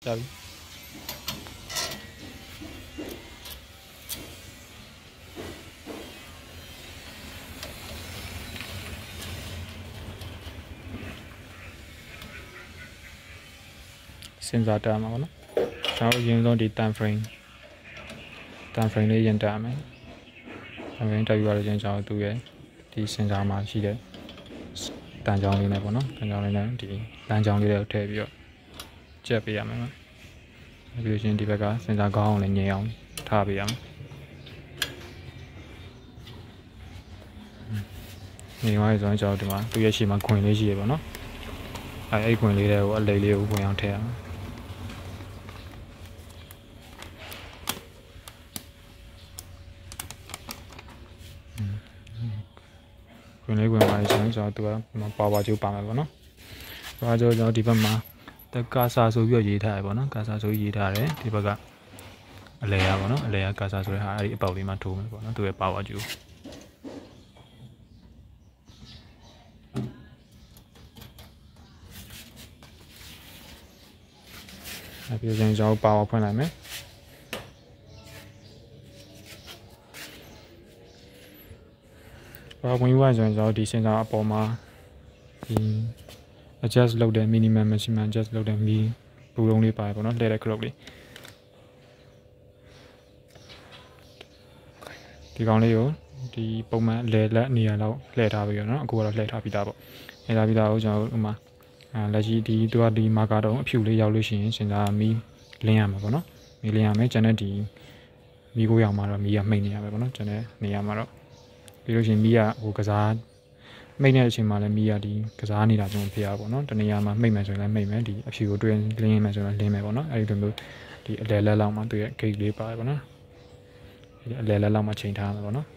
Chào. Xin chào tạm mọi người. Cháu dùng luôn đi time frame này hiện tại mấy. Time frame tại vì là chúng cháu tụi ấy thì xin chào mà chỉ để tàn dòng này bọn nó tàn dòng này thì tàn dòng này đều thể biểu chết bị ẩm ấy. Ví dụ như đi về cả xin chào con này nhiều thà bị ẩm. Nhiều ai rồi cháu thì mà tụi ấy chỉ mà quên lấy gì bọn nó. Ai quên lấy đều lấy liều quên ăn theo. Quyền lấy quyền bài sáng cho tụi mà bảo bảo chịu bằng rồi nó và cho đi bên mà tất cả sa số biểu gì thay bọn nó cả sa số gì thay đấy thì bây giờ lấy à bọn nó lấy à cả sa số hai bảo đi mà thu bọn nó tụi bảo bảo chịu bây giờ cho bảo phân lại mấy và quan于rồi cho đi xem ra bảo mà thì adjust လုပ်တဲ့ minimum maximum adjust လုပ်တဲ့ mi ပူလုံးလေးပါတယ်ပေါ့နော်လဲတဲ့ crop လေးဒီကောင်လေးကိုဒီပုံမှန်လဲလက်နေရာလောက်လှည့်ထားပြီးတော့เนาะအခုကတော့လှည့်ထားပြီးသားပေါ့လှည့်ထားပြီးသားကိုကျွန်တော်ဥမာလက်ရှိဒီသူကဒီမာကာတော့အဖြူလေးရောက်လို့ရှိရင်စဉ်းစားမီလင်းရမှာပေါ့နော်မီလင်းရမယ်ကျန်တဲ့ဒီမီကိုရောက်မှာတော့မီကမှိတ်နေရမယ်ပေါ့နော်ကျန်တဲ့နေရာမှာတော့ပြီးလို့ရှိရင်မီကဟိုကစားမိတ်တဲ့အချိန်မှာလည်းမီးရဒီကစားနေတာကျွန်တော်ဖြစ်ရပါတော့တနေရာမှာမိတ်မယ်ဆိုရင်လည်းမိတ်မယ်ဒီအဖြူကိုတွင်းလင်းမယ်ဆိုရင်လင်းမယ်ပေါ့နော်အဲဒီလိုမျိုးဒီအလဲလက်လောက်မှာသူရဲ့ gate လေးပါတယ်ပေါ့နော်ဒီအလဲလက်လောက်မှာချိန်ထားမှာပေါ့နော်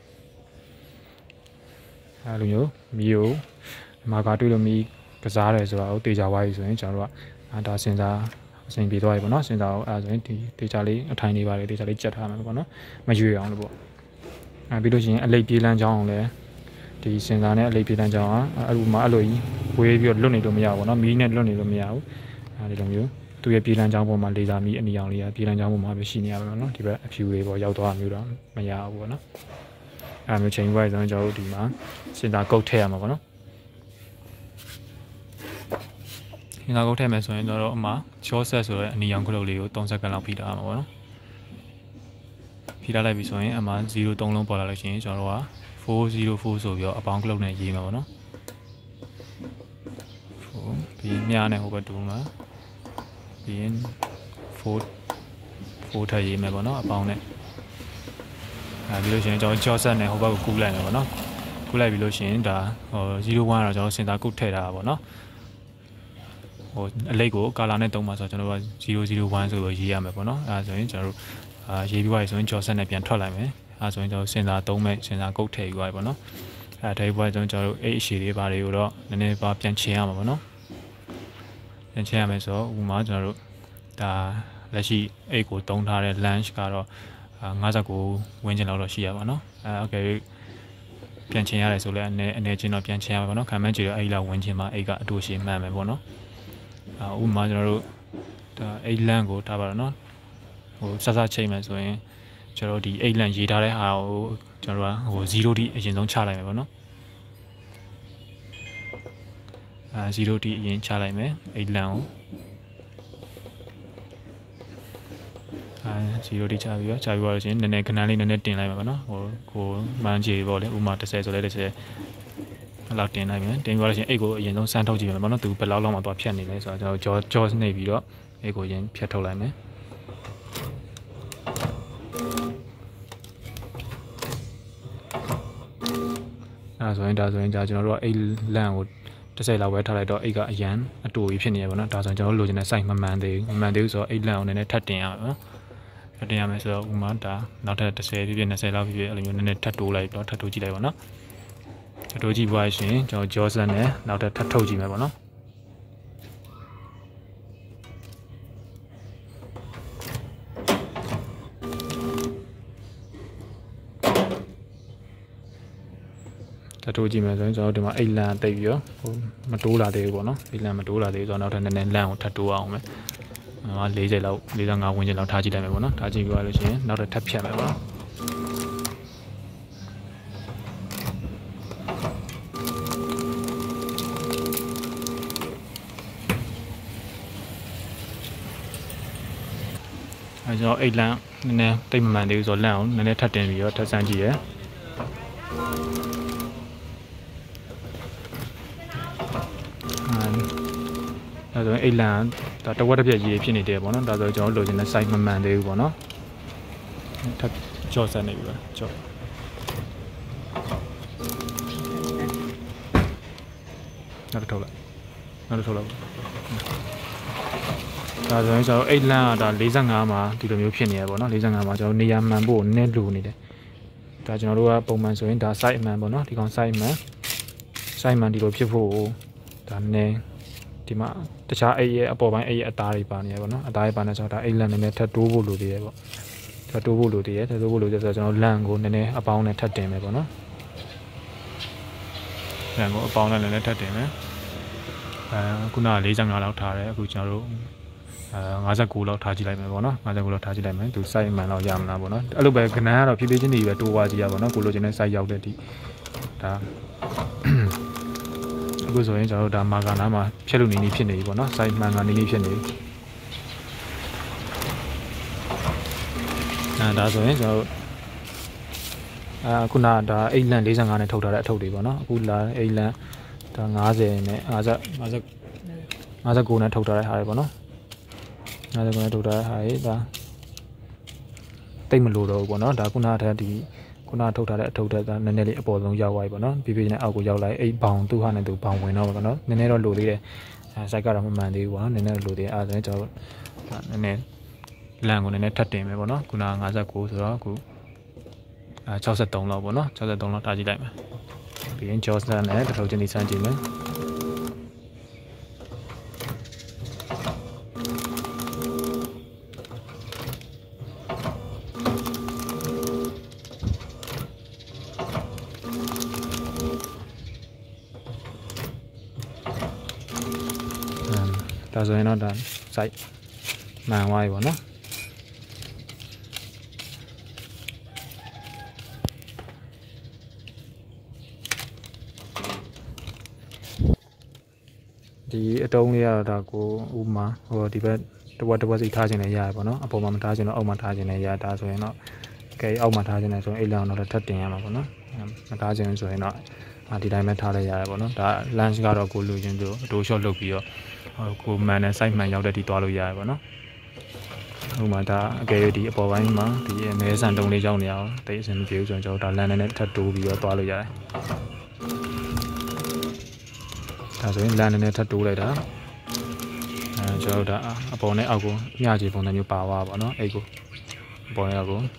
အဲဒီလိုမျိုးမီးကိုမာကာတွေ့လို့မီးကစားတယ်ဆိုတာကိုတေချာဝါးပြီဆိုရင်ကျွန်တော်တို့ကဒါစဉ်းစားအစဉ်ပြေသွားပြီပေါ့နော်စဉ်းစားအောင်အဲဆိုရင်ဒီတေချာလေးအထိုင်လေးပါတယ်တေချာလေးကြက်ထားမှာပေါ့နော်မရွေအောင်လို့ပေါ့ပြီးလို့ရှိရင်အလိပ်ပြေးလန်းချောင်းအောင်လည်းဒီစင်စာနဲ့အလေးပြေးတန်းကြောင်းအဲ့လိုမှအဲ့လိုကြီးဝေးပြီးတော့လွတ်နေလို့မရဘူးเนาะမီးနဲ့လွတ်နေလို့မရဘူးအဲဒီလိုမျိုးသူ့ရဲ့ပြေးလန်းကြောင်းပေါ်မှာလေဆာမီးအနီအောင်လေးကပြေးလန်းကြောင်းပေါ်မှာပဲရှိနေရပါမယ်เนาะဒီဘက်အဖြူလေးပေါ်ရောက်သွားမျိုးတော့မရဘူးပေါ့เนาะအဲ့လိုမျိုးချိန်ဝိုင်းဆိုရင်ကျွန်တော်တို့ဒီမှာစင်စာကုတ်ထည့်ရမှာပေါ့เนาะစင်စာကုတ်ထည့်မယ်ဆိုရင်ကျွန်တော်တို့အမှချောဆက်ဆိုတဲ့အနီအောင်ခလုတ်လေးကို30စက္ကန့်လောက်ဖိထားရမှာပေါ့เนาะဖိထားလိုက်ပြီဆိုရင်အမှ0-3လုံးပေါ်လာလို့ရှိရင်ကျွန်တော်တို့က404ဆိုပြီးတော့အပေါင်းကလုတ်နဲ့ရေးမှာပေါ့နော်4ပြီးမြားနဲ့ဟိုဘက်တူမှာပြီးရင်4ထပ်ရေးမယ်ပေါ့နော်အပေါင်းနဲ့ပြီးလို့ရှိရင်ကျွန်တော်ကြော့ဆက်နဲ့ဟိုဘက်ကိုကူးလိုက်မယ်ပေါ့နော်ကူးလိုက်ပြီးလို့ရှိရင်ဒါဟို01ကတော့ကျွန်တော်စင်တာကုတ်ထည့်ထားတာပေါ့နော်ဟိုအလိတ်ကိုကာလာနဲ့တုံးပါဆိုတော့ကျွန်တော်က001ဆိုပြီးရေးရမယ်ပေါ့နော်အဲဒါဆိုရင်ကျွန်တော်တို့ရေးပြီးသွားပြီဆိုရင်ကြော့ဆက်နဲ့ပြန်ထွက်လိုက်မယ်အဲဆိုရင်ကျွန်တော်စင်စာသုံးမဲ့စင်စာကုတ်ထည့်ယူသွားပြီပေါ့နော်အဲထည့်ပြီးကျွန်တော်တို့အိတ်အရှည်လေးပါတွေကိုတော့နည်းနည်းပါပြန်ချင်းရမှာပေါ့နော်ပြန်ချင်းရမယ်ဆိုတော့ဥပမာကျွန်တော်တို့ဒါလက်ရှိအိတ်ကိုတုံးထားတဲ့ lunch ကတော့59ဝန်းကျင်လောက်တော့ရှိရပါတော့โอเคပြန်ချင်းရတယ်ဆိုလဲအနေချင်းတော့ပြန်ချင်းရမှာပေါ့နော်ခံမှန်းကြည့်တော့အဲ့လောက်ဝန်းကျင်မှာအိတ်ကအတူရှိမှန်မယ်ပေါ့နော်ဥပမာကျွန်တော်တို့ဒါအိတ်လန့်ကိုထားပါတော့နော်ဟိုစစချိန်မယ်ဆိုရင်ကျွန်တော်ဒီအိတ်လန့်ရေးထားတဲ့ဟာကိုကျွန်တော်ကဟို0တိအရင်ဆုံးချလိုက်မယ်ပေါ့နော်0တိအရင်ချလိုက်မယ်အိတ်လန့်ကို0တိချပြီးတော့လို့ရှိရင်နည်းနည်းခဏလေးနည်းနည်းတင်လိုက်မယ်ပေါ့နော်ဟိုမှန်းကြည့်ပေါ့လေဥမာ30ဆိုလဲ30လောက်တင်လိုက်မယ်တင်ပြီးတော့ရှင်အိတ်ကိုအရင်ဆုံးစမ်းထုတ်ကြည့်မယ်ပေါ့နော်သူဘယ်လောက်လောက်မှသွားဖြတ်နေလဲဆိုတော့ကျွန်တော်ကြောနှိပ်ပြီးတော့အိတ်ကိုရင်ဖြတ်ထုတ်လိုက်မယ်အဲဆိုရင်ဒါဆိုရင်ကျွန်တော်တို့ကအိတ်လန့်ကို30လောက်ပဲထားလိုက်တော့အိတ်ကအရန်အတူကြီးဖြစ်နေရပါတော့ဒါဆိုရင်ကျွန်တော်တို့လိုချင်တဲ့ size မမှန်သေးဘူးဆိုတော့အိတ်လန့်ကိုနည်းနည်းထပ်တင်ရမှာနော်ထပ်တင်ရမယ်ဆိုတော့ဥမာဒါနောက်ထပ်30ပြည့်20လောက်ပြည့်အဲ့လိုမျိုးနည်းနည်းထပ်တိုးလိုက်တော့ထပ်တိုးကြည့်လိုက်ပါနော်ထပ်တိုးကြည့်ပွားရှင်ကျွန်တော်ကြောစက်နဲ့နောက်ထပ်ထပ်ထုတ်ကြည့်မယ်ပေါ့နော်တိုးကြည့်မယ်ဆိုရင်ကျွန်တော်ဒီမှာအိတ်လန်တိတ်ပြီးတော့ဟိုမတိုးလာသေးဘူးပေါ့နော်အိတ်လန်မတိုးလာသေးဆိုတော့နောက်ထပ်နည်းနည်းလန်ကိုထပ်တိုးအောင်မယ် 40လောက်45ဝန်းကျင်လောက်ထားကြည့်လိုက်မယ်ပေါ့နော်ထားကြည့်ပြီးလို့ရှိရင်နောက်ထပ်ဖြတ်မယ်ပေါ့နော်အဲကျွန်တော်အိတ်လန့်နည်းနည်းတိတ်မမှန်သေးဘူးဆိုတော့လန့်အောင်နည်းနည်းထပ်တင်ပြီးတော့ထပ်ဆန်းကြည့်ရဒါဆိုရင်အိတ်လန့်ဒါတဝက်တစ်ပြက်ရေးဖြစ်နေတယ်ပေါ့နော်ဒါဆိုကျွန်တော်လိုချင်တဲ့ size မမှန်သေးဘူးပေါ့နော်ထပ်ကြော့ဆက်နေပြီပါကြော့နောက်တစ်ထုတ်လိုက်ဒါဆိုရင်ကျွန်တော်အိတ်လန့်ကဒါ45မှာဒီလိုမျိုးဖြစ်နေရပေါ့နော်45မှာကျွန်တော်နေရာမှန်ဖို့နည်းလိုနေတယ်ဒါကျွန်တော်တို့ကပုံမှန်ဆိုရင်ဒါ size အမှန်ပေါ့နော်ဒီကောင် size မှန်ဒီလိုဖြစ်ဖို့ဒါနည်းဒီမှာတခြားအိတ်ရဲ့အပေါ်ပိုင်းအိတ်ရဲ့အသားတွေပါနေရပေါ့နော်အသားတွေပါနေဆိုတော့ဒါအိတ်လန့်နည်းနည်းထပ်တိုးဖို့လိုသေးတယ်ပေါ့ထပ်တိုးဖို့လိုသေးတယ်ဆိုတော့ကျွန်တော်လန့်ကိုနည်းနည်းအပေါင်းနဲ့ထပ်တင်မယ်ပေါ့နော်လန့်ကိုအပေါင်းနဲ့နည်းနည်းထပ်တင်မယ်ခုနက45လောက်ထားတယ်အခုကျွန်တော်တို့59လောက်ထားကြည့်လိုက်မယ်ပေါ့နော်59လောက်ထားကြည့်လိုက်မယ်သူ size မှန်လောက်ရမလားပေါ့နော်အဲ့လိုပဲခဏကတော့ဖြည်းဖြည်းချင်းတွေပဲတိုးသွားကြည့်ရပါတော့ကိုလိုချင်တဲ့ size ရောက်တဲ့ဒီဒါအခုဆိုရင်ကျွန်တော်တို့ဒါမာကာနာမှာဖြတ်လို့နေနေဖြစ်နေပြီပေါ့နော် size မှန်ကနေနေဖြစ်နေပြီဒါဆိုရင်ကျွန်တော်တို့ခုနကဒါအိတ်လန့်45နဲ့ထုတ်ထားတဲ့အထုပ်တွေပေါ့နော်အခုလာအိတ်လန့်ဒါ50နဲ့59နဲ့ထုတ်ထားတဲ့ဟာတွေပေါ့နော်59နဲ့ထုတ်ထားတဲ့ဟာတွေဒါတိတ်မလို့တော့ဘူးပေါ့နော်ဒါခုနကတည်းကဒီခုနထုတ်ထားတဲ့အထုပ်တွေကနည်းနည်းလေးအပေါ်ဆုံးရောက်သွားပြီပေါ့နော်ပြပြနဲ့အောက်ကိုရောက်လာအိတ်ဘောင်သူ့ဟာနဲ့သူဘောင်ဝင်တော့ပေါ့နော်နည်းနည်းတော့လိုသေးတယ်စိုက်ကတော့မမှန်သေးဘူးပေါ့နော်နည်းနည်းလိုသေးတယ်အဲဒါဆိုရင်ကျွန်တော်နည်းနည်းလန့်ကိုနည်းနည်းထပ်တင်မယ်ပေါ့နော်ခုနက59ဆိုတော့အခု63လောက်ပေါ့နော်63လောက်ထားကြည့်လိုက်မယ်ပြီးရင် Johnson နဲ့တစ်ထုပ်ချင်းဒီစမ်းကြည့်မယ်ဒါဆိုရင်တော့ဒါ site မှန်သွားပြီပေါ့နော်ဒီအတုံးလေးကတော့ဒါကိုဥမာဟိုဒီဘက်တဝက်စီထားခြင်းလည်းရတယ်ပေါ့နော်အပေါ်မှာမထားခြင်းတော့အောက်မှာထားခြင်းလည်းရဒါဆိုရင်တော့ကဲအောက်မှာထားခြင်းလည်းဆိုရင်အိတ်လောင်တော့ထပ်တင်ရမှာပေါ့နော်မထားခြင်းဆိုရင်တော့ဒီတိုင်းပဲထားလိုက်ရတယ်ပေါ့နော်ဒါ lunch ကတော့ကိုလူချင်းတို့အတိုး short လုပ်ပြီးတော့ကိုမှန်တဲ့ site မှန်ရောက်တဲ့ဒီသွားလို့ရတယ်ပေါ့နော်ဥမာဒါအကယ်၍ဒီအပေါ်ပိုင်းမှာဒီအမဲဆန်တုံးလေးရောက်နေအောင်တိတ်အဆင်မပြေဘူးဆိုရင်ကျွန်တော်ဒါလမ်းနဲ့ထပ်တိုးပြီးတော့သွားလို့ရတယ်ဒါဆိုရင်လမ်းနဲ့ထပ်တိုးလိုက်တာကျွန်တော်ဒါအပေါ်နဲ့အောက်ကိုမျှချေပုံစံမျိုးပါသွားပါတော့အဲ့ကိုအပေါ်နဲ့အောက်ကို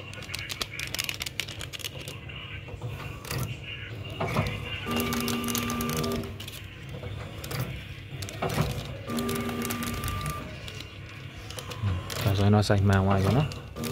ဒါဆိုရင်တော့စိုက်မှန်သွားပြီနော်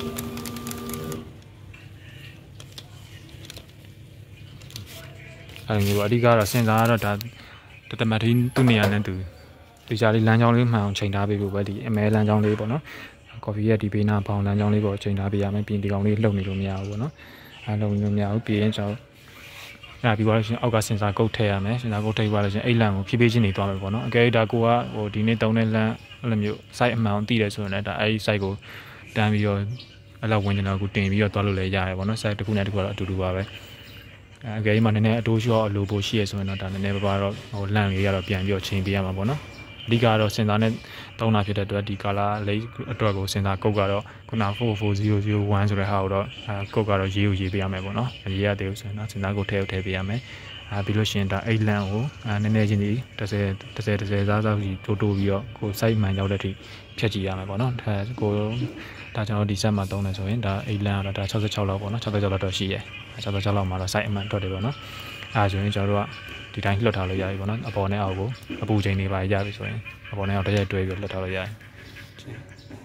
အဲ့ဒီမျိုးအဓိကတော့စဉ်းစားရတော့ဒါတမတ်ထင်းသူ့နေရာနဲ့သူဒီကြားလေးလမ်းကြောင်းလေးမှန်အောင်ချိန်ထားပေးဖို့ပဲဒီအမဲလမ်းကြောင်းလေးပေါ့နော်ကော်ဖီရဲ့ဒီဘေးနာဘောင်လမ်းကြောင်းလေးပေါ့ချိန်ထားပေးရမယ်ပြီးဒီကောင်လေးလှုပ်နေလို့မရဘူးပေါ့နော်အဲလှုပ်နေလို့မရဘူးပြီးရင်ကျွန်တော်အဲ့ပြီးသွားလို့ရှိရင်အောက်ကစင်ဆာကုတ်ထည့်ရမယ်စင်ဆာကုတ်ထည့်သွားလို့ရှိရင်အိတ်လန့်ကိုဖြည်းဖြည်းချင်းနေသွားမယ်ပေါ့နော်အကယ်၍ဒါကိုကဟိုဒီနေ့တုံးတဲ့လမ်းအဲ့လိုမျိုး site အမှန်အောင်တည်တယ်ဆိုရင်လည်းဒါအဲ့ဒီ site ကိုတန်းပြီးတော့အဲ့လောက်ဝင်ကျင်တော့ကိုတင်ပြီးတော့သွားလို့လည်းရတယ်ပေါ့နော် site တစ်ခုနဲ့တစ်ခုကတော့အတူတူပါပဲအကယ်၍မှနည်းနည်းအတိုးလျှော့လိုဖို့ရှိရဆိုရင်တော့ဒါနည်းနည်းပါးတော့ဟိုလန့်လေးရတော့ပြန်ပြီးတော့ချိန်ပေးရမှာပေါ့နော်အဓိကတော့စင်ဆာနဲ့တုံးတာဖြစ်တဲ့အတွက်ဒီကာလာလေးအတွက်ကိုစင်ဆာကုတ်ကတော့ခုန44001ဆိုတဲ့ဟာကိုတော့ကုတ်ကတော့ရေးပေးရမယ်ပေါ့နော်ရေးရသေးဘူးဆိုရင်တော့စင်ဆာကုတ်ထည့်ပေးရမယ်ပြီးလို့ရှိရင်ဒါအိတ်လန့်ကိုနည်းနည်းချင်းဒီ30စားစားကြီးတိုးပြီးတော့ကို site မှန်ရောက်တဲ့အထိဖြတ်ကြည့်ရမယ်ပေါ့နော်ဒါကိုဒါကျွန်တော်ဒီ set မှာသုံးတယ်ဆိုရင်ဒါအိတ်လန့်ကတော့ဒါ66လောက်ပေါ့နော်66လောက်တော့ရှိရဲ66လောက်မှာတော့ site အမှန်တော့တယ်ပေါ့နော်အဲဆိုရင်ကျွန်တော်တို့ကဒီတိုင်းလွှတ်ထားလို့ရပြီပေါ့နော်အပေါ်နဲ့အောက်ကိုအပူချိန်တွေပါရပြီဆိုရင်အပေါ်နဲ့အောက်တစ်ရက်တွဲပြီးလွှတ်ထားလို့ရတယ်